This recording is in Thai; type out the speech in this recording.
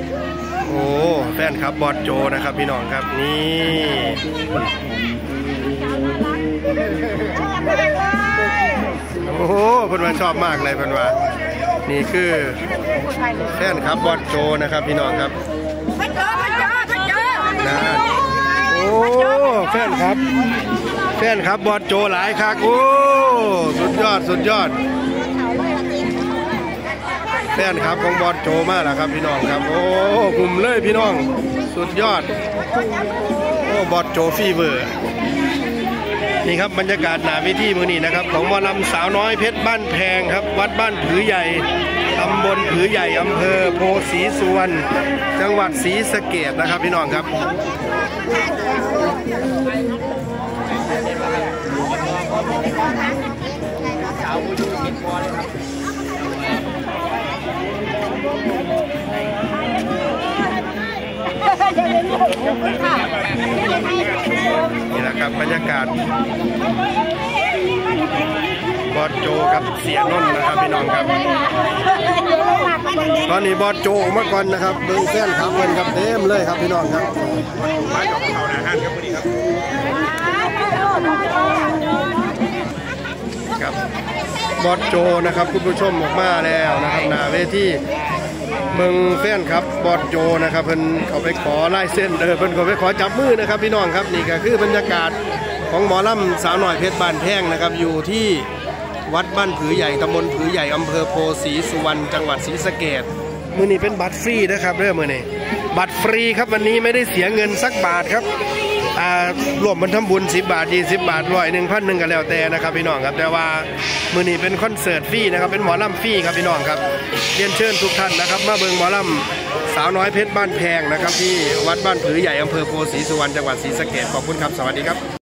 โอ้แฟนครับบอสโจนะครับพี่น้องครับนี่โอ้โหเพิ่นว่าชอบมากเลยเพิ่นว่านี่คือแฟนครับบอสโจนะครับพี่น้องครับนะโอ้แฟนครับบอสโจหลายคักโอ้สุดยอดแฟนครับของบอสโจมากแล้วครับพี่น้องครับโอ้กลุ่มเลยพี่น้องสุดยอดโอ้บอสโจฟีเวอร์นี่ครับบรรยากาศหน้าเวทีมื้อนี้นะครับของหมอลำสาวน้อยเพชรบ้านแพงครับวัดบ้านผือใหญ่ตำบลผือใหญ่อำเภอโพสีสุวรรณจังหวัดศรีสะเกษนะครับพี่น้องครับนี่แหละครับบรรยากาศบอสโจกับเสียนนท์นะครับพี่น้องครับตอนนี้บอสโจออกมาก่อนนะครับเบิ้งแฟนครับเบิ้งครับเต็มเลยครับพี่น้องครับมาจากเขาหน้าห้างครับพอดีครับบอสโจนะครับคุณผู้ชมออกมาแล้วนะครับหน้าเวทีเมืองแฟนครับบอสโจนะครับเพิ่นเขาไปขอลายเส้นเพิ่นเขาไปขอจับมือนะครับพี่น้องครับนี่ก็คือบรรยากาศของหมอลำสาวหน่อยเพชรบ้านแพงนะครับอยู่ที่วัดบ้านผือใหญ่ตำบลผือใหญ่อำเภอโพสีสุวรรณจังหวัดศรีสะเกษมื้อนี้เป็นบัตรฟรีนะครับเรื่องมื้อนี้บัตรฟรีครับวันนี้ไม่ได้เสียเงินสักบาทครับรวมมันทำบุญ10 บาท20 บาท100 1,000ก็แล้วแต่นะครับพี่น้องครับแต่ว่ามื้อนี้เป็นคอนเสิร์ตฟรีนะครับเป็นหมอลำฟรีครับพี่น้องครับเรียนเชิญทุกท่านนะครับมาเบิ่งหมอลำสาวน้อยเพชรบ้านแพงนะครับที่วัดบ้านผือใหญ่อำเภอโพสีสุวรรณจังหวัดศรีสะเกษขอบคุณครับสวัสดีครับ